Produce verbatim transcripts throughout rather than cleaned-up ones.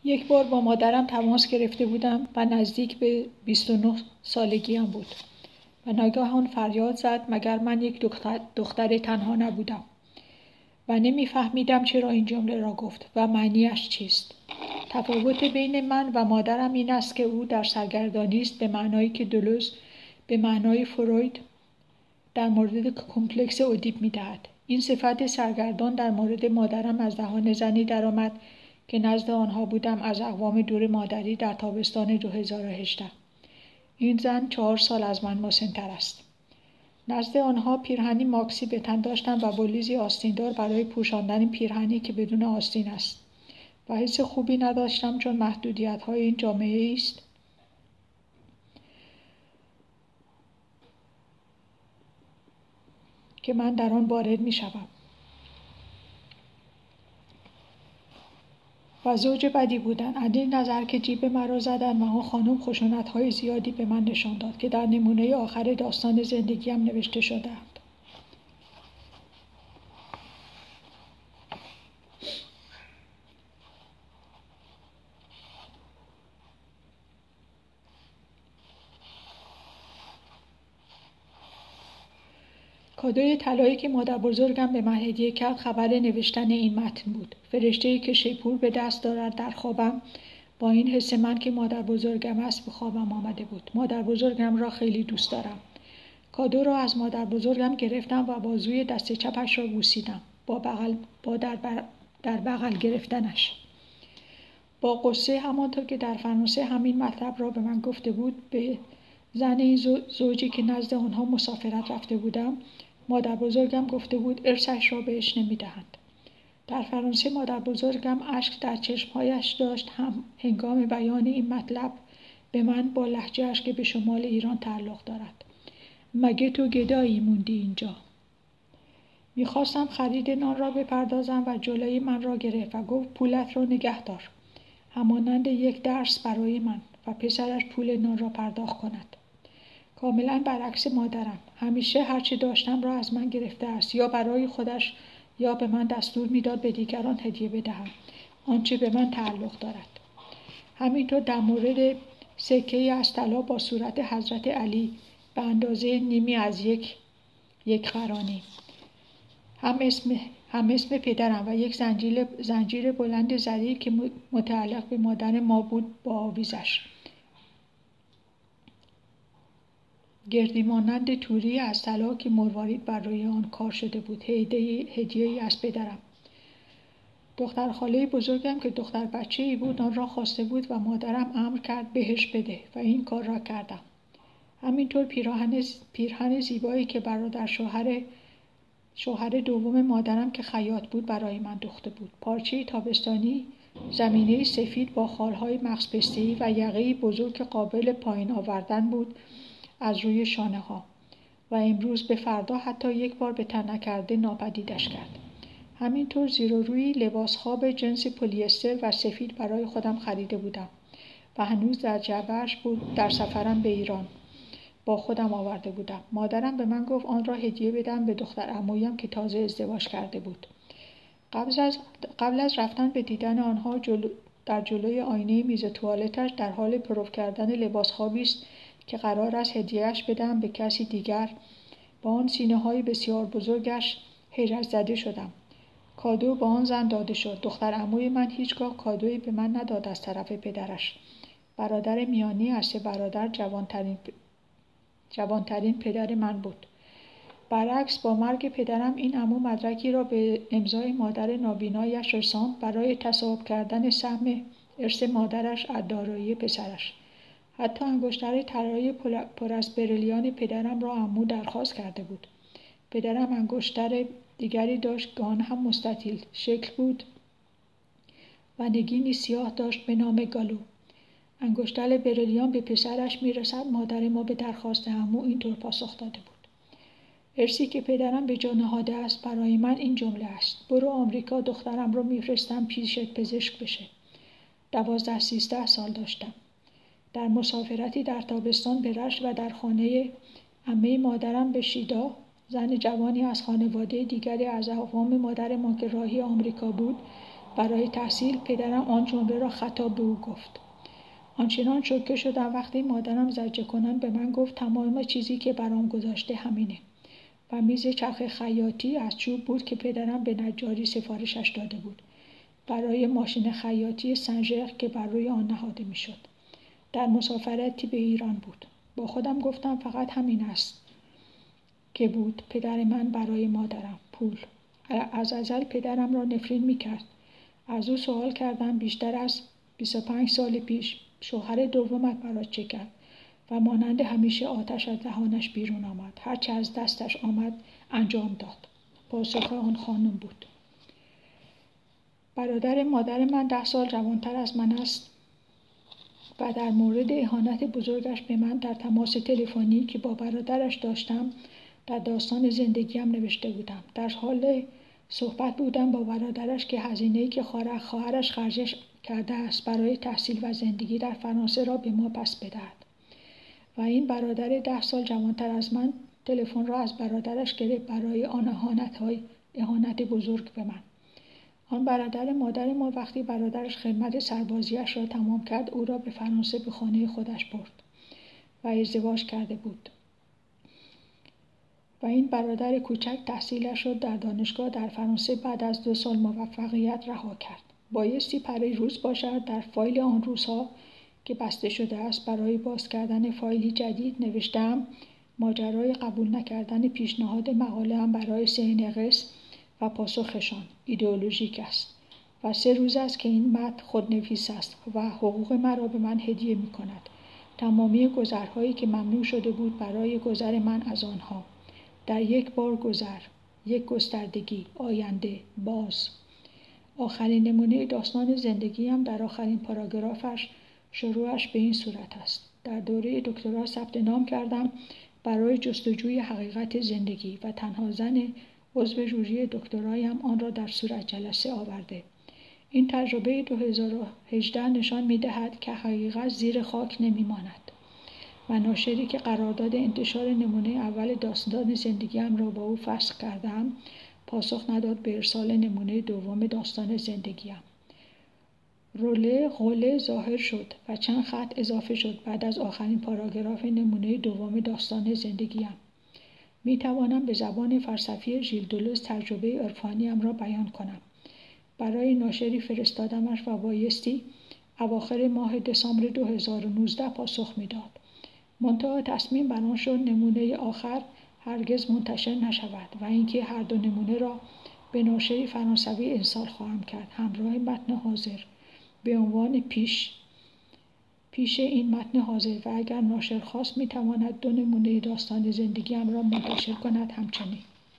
یک بار با مادرم تماس گرفته بودم و نزدیک به بیست و نه سالگیم بود و ناگهان فریاد زد مگر من یک دختر, دختر تنها نبودم و نمیفهمیدم چرا این جمله را گفت و معنیش چیست. تفاوت بین من و مادرم این است که او در سرگردانی است به معنایی که دلوز به معنای فروید در مورد کمپلکس اودیپ می‌دهد. این صفت سرگردان در مورد مادرم از دهان زنی درآمد که نزد آنها بودم از اقوام دور مادری در تابستان دو هزار و هجده. این زن چهار سال از من مسن‌تر است. نزد آنها پیرهنی ماکسی به تن داشتم و با لیزی آستیندار برای پوشاندن پیرهنی که بدون آستین است و حس خوبی نداشتم چون محدودیت‌های این جامعه است که من در آن وارد می‌شوم. و زوج بدی بودن، از این نظر که جیب مرا زدن و آن خانم خشونت‌های زیادی به من نشان داد که در نمونه آخر داستان زندگیم نوشته شده‌اند. کادوی طلایی که مادر بزرگم به من هدیه کرد خبر نوشتن این متن بود. فرشته‌ای که شیپور به دست دارد در خوابم با این حس من که مادر بزرگم است به خوابم آمده بود. مادر بزرگم را خیلی دوست دارم. کادو را از مادر بزرگم گرفتم و بازوی دست چپش را بوسیدم با بغل با در, در بغل گرفتنش. با قصه همانطور که در فرانسه همین مطلب را به من گفته بود به زن این زوجی که نزد آنها مسافرت رفته بودم مادر بزرگم گفته بود ارثش را بهش نمیدهند. در فرانسه مادر بزرگم اشک در چشمهایش داشت هم هنگام بیان این مطلب به من با لهجه‌اش که به شمال ایران تعلق دارد. مگه تو گدایی موندی اینجا؟ میخواستم خرید نان را بپردازم و جلوی من را گرفت و گفت پولت را نگه دار. همانند یک درس برای من و پسرش پول نان را پرداخت کند. کاملا برعکس مادرم. همیشه هرچی داشتم را از من گرفته است، یا برای خودش یا به من دستور میداد به دیگران هدیه بدهم آنچه به من تعلق دارد. همینطور در مورد سکه‌ای از طلا با صورت حضرت علی به اندازه نیمی از یک یک قرانی هم اسم هم اسم پدرم و یک زنجیر زنجیر بلند زری که متعلق به مادر ما بود با آویزش. گردی مانند توری از طلا که مروارید بر روی آن کار شده بود. هدیه‌ای از پدرم. دختر خاله بزرگم که دختر بچه‌ای بود آن را خواسته بود و مادرم امر کرد بهش بده و این کار را کردم. همینطور پیراهن پیرهن زیبایی که برادر شوهر شوهر دوم مادرم که خیاط بود برای من دوخته بود. پارچه تابستانی زمینه سفید با خالهای مغز پسته‌ای و یقه‌ای بزرگ که قابل پایین آوردن بود از روی شانه ها و امروز به فردا حتی یک بار به تن نکرده ناپدیدش کرد. همینطور زیر و روی لباس خواب جنس پلیستر و سفید برای خودم خریده بودم و هنوز در جعبه‌اش بود. در سفرم به ایران با خودم آورده بودم. مادرم به من گفت آن را هدیه بدم به دختر عمویم که تازه ازدواج کرده بود. قبل از قبل از رفتن به دیدن آنها جلو در جلوی آینه میز توالتش در حال پرو کردن لباس خوابی است که قرار است هدیه‌اش بدم به کسی دیگر. با آن سینه‌های بسیار بزرگش حیرت زده شدم. کادو با آن زن داده شد. دختر عموی من هیچگاه کادویی به من نداد از طرف پدرش. برادر میانی از سه برادر جوانترین جوانترین پدر من بود. برعکس با مرگ پدرم این عمو مدرکی را به امضای مادر نابینایش رساند برای تصاحب کردن سهم ارث مادرش از دارایی پسرش. حتی انگشتر طلای پر از بریلیان پدرم را عمو درخواست کرده بود. پدرم انگشتر دیگری داشت که آن هم مستطیل شکل بود و نگینی سیاه داشت به نام گالو. انگشتر بریلیان به پسرش میرسد. مادر ما به درخواست عمو اینطور پاسخ داده بود: ارثی که پدرم به جا نهاده است برای من این جمله است: برو آمریکا، دخترم رو میفرستم پیشت پزشک بشه. دوازده سیزده سال داشتم. در مسافرتی در تابستان به رشت و در خانه عمه مادرم به شیدا، زن جوانی از خانواده دیگری از اقوام مادر ما که راهی آمریکا بود، برای تحصیل. پدرم آن جمله را خطاب به او گفت. آنچنان شوکه شدم وقتی مادرم زجه کنان به من گفت تمام چیزی که برام گذاشته همینه و میز چرخ خیاطی از چوب بود که پدرم به نجاری سفارشش داده بود برای ماشین خیاطی سنژر که بر روی آن نهاده میشد. در مسافرتی به ایران بود. با خودم گفتم فقط همین است که بود پدر من برای مادرم. پول. از ازل پدرم را نفرین میکرد. از او سوال کردم بیشتر از بیست و پنج سال پیش شوهر دومت برات چه کرد؟ و مانند همیشه آتش از دهانش بیرون آمد. هرچه از دستش آمد انجام داد. پاسخ آن خانم بود. برادر مادر من ده سال جوانتر از من است و در مورد اهانت بزرگش به من در تماس تلفنی که با برادرش داشتم در داستان زندگیم نوشته بودم. در حال صحبت بودم با برادرش که هزینه‌ای که خواهرش خرجش کرده است برای تحصیل و زندگی در فرانسه را به ما پس بدهد. و این برادر ده سال جوانتر از من تلفن را از برادرش گرفت برای آن اهانت‌های اهانت بزرگ به من. آن برادر مادر ما وقتی برادرش خدمت سربازیش را تمام کرد او را به فرانسه به خانه خودش برد و ازدواج کرده بود. و این برادر کوچک تحصیلش را در دانشگاه در فرانسه بعد از دو سال موفقیت رها کرد. بایستی پری روز باشد در فایل آن روزها که بسته شده است برای باز کردن فایلی جدید نوشتم ماجرای قبول نکردن پیشنهاد مقاله‌ام برای سینقس و پاسخشان ایدئولوژیک است و سه روز است که این متن خودنویس است و حقوق مرا به من هدیه می کند. تمامی گذرهایی که ممنوع شده بود برای گذر من از آنها. در یک بار گذر، یک گستردگی، آینده، باز. آخرین نمونه داستان زندگیم در آخرین پاراگرافش شروعش به این صورت است. در دوره دکترا ثبت نام کردم برای جستجوی حقیقت زندگی و تنها زن عضو ژوری دکترایم آن را در صورت جلسه آورده. این تجربه دو هزار و هجده نشان می‌دهد که حقیقت زیر خاک نمی‌ماند و ناشری که قرارداد انتشار نمونه اول داستان زندگیم را با او فسخ کردم پاسخ نداد به ارسال نمونه دوم داستان زندگیم. روله غوله ظاهر شد و چند خط اضافه شد بعد از آخرین پاراگراف نمونه دوم داستان زندگیم. می توانم به زبان فلسفی ژیل دولوز تجربه عرفانیم را بیان کنم. برای ناشری فرستادمش و بایستی اواخر ماه دسامبر دو هزار و نوزده پاسخ میداد. منتها تصمیم بر آن شد نمونه آخر هرگز منتشر نشود و اینکه هر دو نمونه را به ناشری فرانسوی ارسال خواهم کرد همراه متن حاضر به عنوان پیش پیش این متن حاضر و اگر ناشر خواست میتواند دو نمونه داستان زندگیم را منتشر کند. همچنین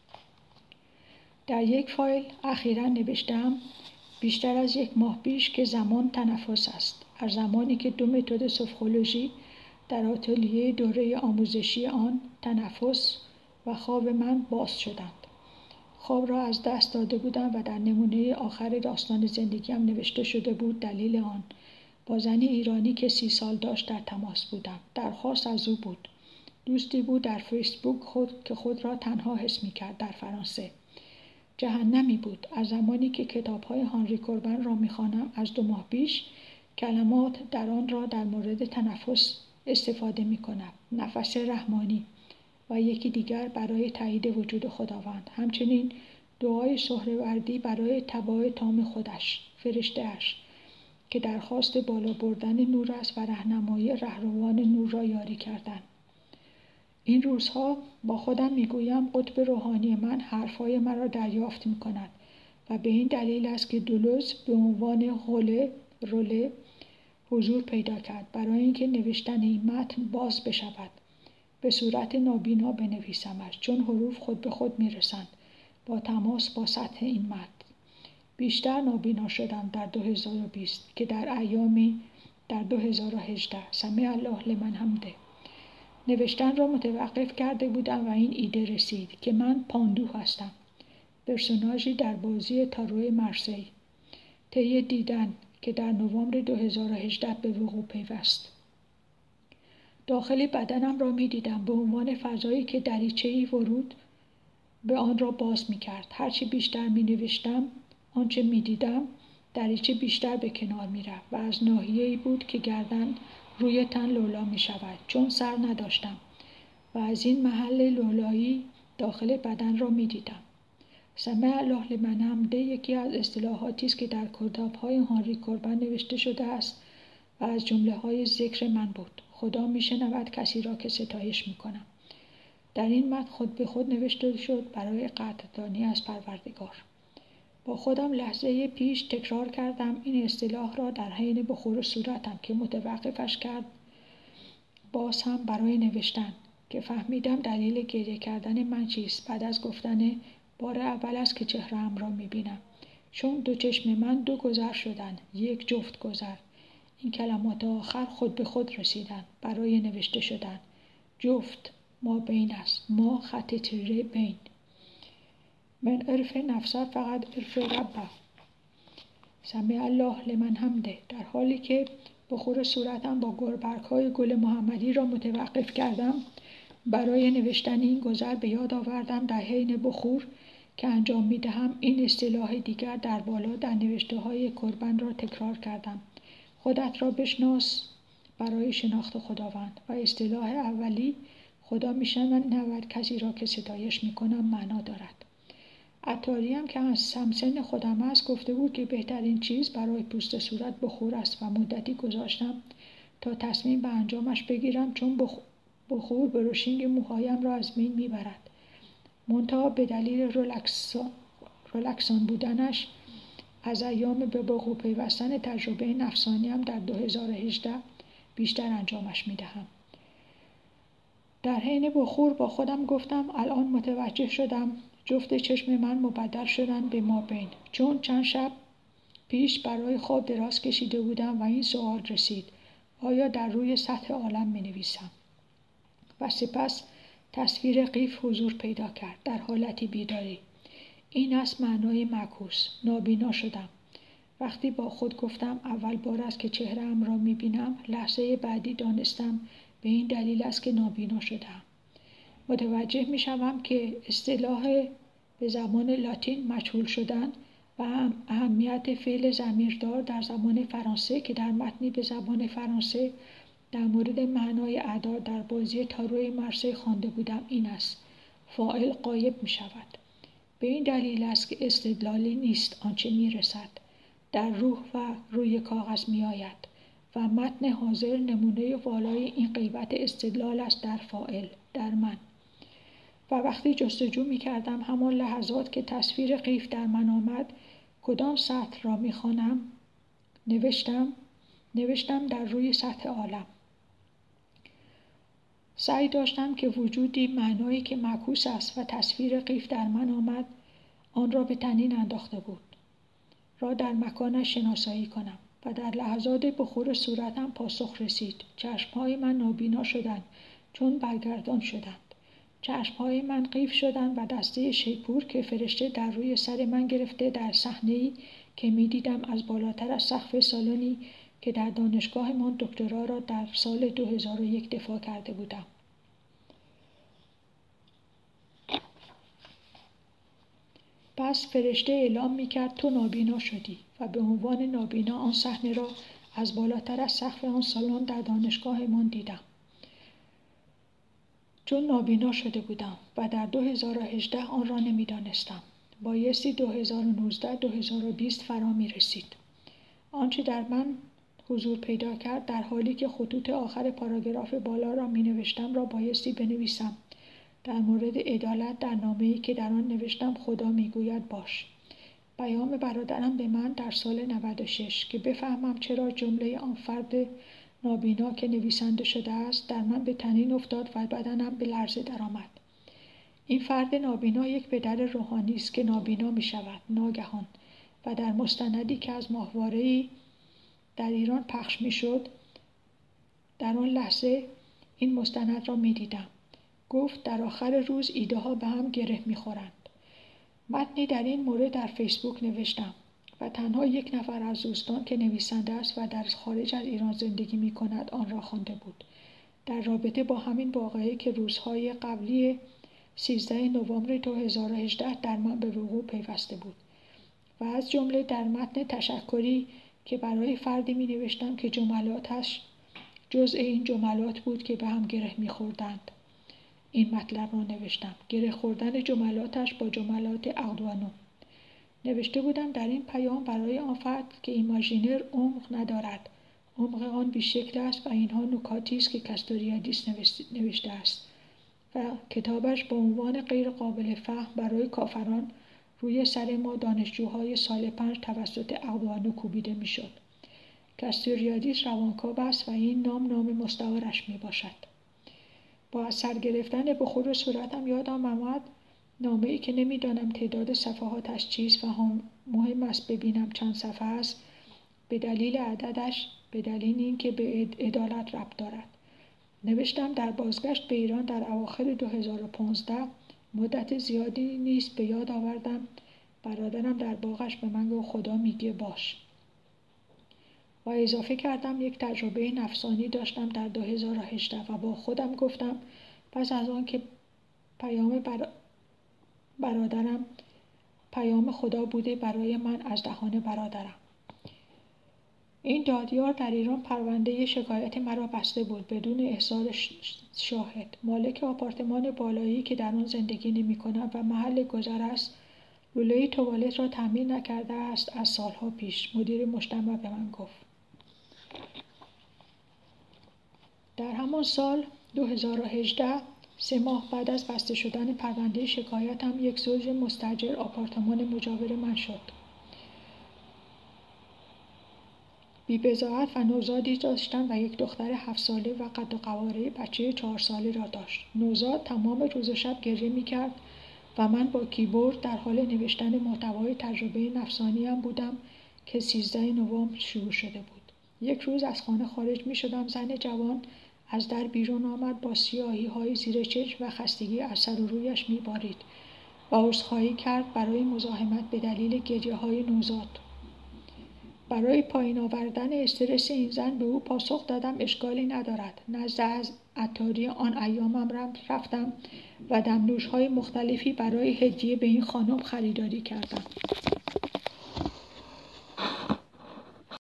در یک فایل اخیراً نوشتم بیشتر از یک ماه پیش که زمان تنفس است. از زمانی که دو متد سوفولوژی در آتلیه دوره آموزشی آن تنفس و خواب من باز شدند. خواب را از دست داده بودم و در نمونه آخر داستان زندگیم نوشته شده بود دلیل آن. با زنی ایرانی که سی سال داشت در تماس بودم. درخواست از او بود. دوستی بود در فیسبوک خود که خود را تنها حس می کرد در فرانسه. جهنمی بود. از زمانی که کتاب‌های هانری کوربن را می‌خوانم از دو ماه پیش کلمات در آن را در مورد تنفس استفاده می‌کنم. نفس رحمانی و یکی دیگر برای تایید وجود خداوند. همچنین دعای سهروردی برای تبع تام خودش، فرشته‌اش که درخواست بالا بردن نور است و راهنمایی رهروان نور را یاری کردن. این روزها با خودم میگویم قطب روحانی من حرفهای مرا دریافت میکند و به این دلیل است که دولوز به عنوان غوله روله حضور پیدا کرد برای اینکه نوشتن این متن باز بشود. به صورت نابینا بنویسمش چون حروف خود به خود میرسند با تماس با سطح این متن. بیشتر نابینا شدم در دو هزار و بیست که در ایامی در دو هزار و هجده. سمع الله لمن حمده. نوشتن را متوقف کرده بودم و این ایده رسید که من پاندو هستم، پرسوناژی در بازی تارو مرسی، طی دیدن که در نوامبر دو هزار و هجده به وقوع پیوست. داخل بدنم را می دیدم به عنوان فضایی که دریچه‌ای ورود به آن را باز می کرد. هرچی بیشتر می نوشتم آنچه می دیدم دریچه بیشتر به کنار می رفت و از ناحیه‌ای بود که گردن روی تن لولا می شود، چون سر نداشتم و از این محل لولایی داخل بدن را می دیدم. سمع الله لمن حمده یکی از اصطلاحاتی است که در کتاب‌های هانری کوربن نوشته شده است و از جمله‌های ذکر من بود. خدا میشنود کسی را که ستایش میکنم. در این متن خود به خود نوشته شد برای قدردانی از پروردگار. با خودم لحظه پیش تکرار کردم این اصطلاح را در حین بخور صورتم که متوقفش کرد باز هم برای نوشتن که فهمیدم دلیل گریه کردن من چیست. بعد از گفتن بار اول است که چهره‌ام را میبینم، چون دو چشم من دو گذر شدن، یک جفت گذر. این کلمات آخر خود به خود رسیدن برای نوشته شدن. جفت ما بین است، ما خط تیره بین. من عرف نفسه فقط عرف ربه. سمع الله لمن حمده. در حالی که بخور صورتم با گلبرگ‌های گل محمدی را متوقف کردم برای نوشتن این گذر به یاد آوردم در حین بخور که انجام می‌دهم این اصطلاح دیگر در بالا در نوشته‌های کوربن را تکرار کردم. خودت را بشناس برای شناخت خداوند. و اصطلاح اولی خدا میشنود کسی را که ستایش میکنم معنا دارد. عطاری هم که از سمسن خودم است گفته بود که بهترین چیز برای پوست صورت بخور است و مدتی گذاشتم تا تصمیم به انجامش بگیرم، چون بخور بروشینگ موهایم را از بین میبرد. منتها به دلیل رلکسان, رلکسان بودنش از ایام به وقوع پیوستن تجربه نفسانیم در دو هزار و هجده بیشتر انجامش میدهم. در حین بخور با خودم گفتم الان متوجه شدم جفت چشم من مبدل شدن به ما بین، چون چند شب پیش برای خواب دراز کشیده بودم و این سوال رسید: آیا در روی سطح عالم می نویسم؟ و سپس تصویر قیف حضور پیدا کرد در حالتی بیداری. این است معنای معکوس. نابینا شدم. وقتی با خود گفتم اول بار است که چهره‌ام را می بینم، لحظه بعدی دانستم به این دلیل است که نابینا شدم. متوجه می شوم که اصطلاح به زبان لاتین مجهول شدن و اهمیت فعل ضمیردار در زبان فرانسه که در متنی به زبان فرانسه در مورد معنای اعداد در بازی تاروی مرسی خوانده بودم این است: فاعل غایب می شود. به این دلیل است که استدلالی نیست آنچه می رسد، در روح و روی کاغذ می آید و متن حاضر نمونه والای این غیبت استدلال است در فاعل، در من. و وقتی جستجو می کردم همان لحظات که تصویر قیف در من آمد کدام سطح را می خوانم، نوشتم نوشتم در روی سطح عالم. سعی داشتم که وجودی معنایی که معکوس است و تصویر قیف در من آمد آن را به تنین انداخته بود را در مکانش شناسایی کنم و در لحظات بخور صورتم پاسخ رسید. چشمهای من نابینا شدند چون برگردان شدند. چشمهای من قیف شدند و دسته شیپور که فرشته در روی سر من گرفته در صحنه‌ای که می‌دیدم از بالاتر از سقف سالنی که در دانشگاهمان دکترا را در سال دو هزار و یک دفاع کرده بودم. پس فرشته اعلام می‌کرد تو نابینا شدی و به عنوان نابینا آن صحنه را از بالاتر از سقف آن سالن در دانشگاهمان دیدم. چون نابینا شده بودم و در دو هزار و هجده آن را نمی‌دانستم. بایستی دو هزار و نوزده دو هزار و بیست فرا می‌رسید. آنچه در من حضور پیدا کرد در حالی که خطوط آخر پاراگراف بالا را می‌نوشتم را بایستی بنویسم. در مورد عدالت در نامه‌ای که در آن نوشتم خدا میگوید باش. پیام برادرم به من در سال نود و شش که بفهمم چرا جمله آن فرد نابینا که نویسنده شده است در من به تنین افتاد و بدنم به لرزه درآمد. این فرد نابینا یک پدر روحانی است که نابینا می شود ناگهان و در مستندی که از ماهواره‌ای در ایران پخش می شد در آن لحظه این مستند را می دیدم. گفت در آخر روز ایده ها به هم گره می خورند. متنی در این مورد در فیسبوک نوشتم و تنها یک نفر از دوستان که نویسنده است و در خارج از ایران زندگی می کند آن را خوانده بود. در رابطه با همین واقعه که روزهای قبلی سیزده نوامبر دو هزار و هجده در من به وقوع پیوسته بود و از جمله در متن تشکری که برای فردی می نوشتم که جملاتش جزء این جملات بود که به هم گره می خوردند. این مطلب را نوشتم: گره خوردن جملاتش با جملات اردوانو. نوشته بودم در این پیام برای آن فرد که ایماژینر عمق ندارد، عمق آن بیشکل است و اینها نکاتی است که کاستوریادیس نوشته است و کتابش با عنوان غیر قابل فهم برای کافران روی سر ما دانشجوهای سال پنج توسط اردوانو کوبیده میشد. کاستوریادیس روانکاو است و این نام نام مستعارش می باشد. با از سر گرفتن بخور و صورتم یادم آمد نامه‌ای که نمیدانم تعداد صفحاتش چیست و هم مهم است ببینم چند صفحه است، به دلیل عددش، به دلیل اینکه به عدالت ربط دارد. نوشتم در بازگشت به ایران در اواخر دو هزار و پانزده مدت زیادی نیست به یاد آوردم برادرم در باغش به من گفت خدا میگه باش. و اضافه کردم یک تجربه نفسانی داشتم در دو هزار و هجده و با خودم گفتم پس از آن که پیام بر... برادرم پیام خدا بوده برای من از دهان برادرم. این دادیار در ایران پرونده شکایت مرا بسته بود بدون احضار شاهد. مالک آپارتمان بالایی که در آن زندگی نمی کنم و محل گذر است لوله توالت را تعمیر نکرده است از سالها پیش. مدیر مجتمع به من گفت. در همان سال دو هزار و هجده سه ماه بعد از بسته شدن پرونده شکایتم یک زوج مستاجر آپارتمان مجاور من شد. بی‌بضاعت و نوزادی داشتند و یک دختر هفت ساله و قد و قواره بچه چهار ساله را داشت. نوزاد تمام روز و شب گریه می‌کرد و من با کیبورد در حال نوشتن محتوای تجربه نفسانیم بودم که سیزده نوامبر شروع شده بود. یک روز از خانه خارج می‌شدم، زن جوان از در بیرون آمد با سیاهی‌های زیر چشم و خستگی از سر و رویش می‌بارید و عذرخواهی کرد برای مزاحمت به دلیل گریه‌های نوزاد. برای پایین آوردن استرس این زن به او پاسخ دادم اشکالی ندارد. نزد از عطاری آن ایامم رفتم و دمنوش‌های مختلفی برای هدیه به این خانم خریداری کردم.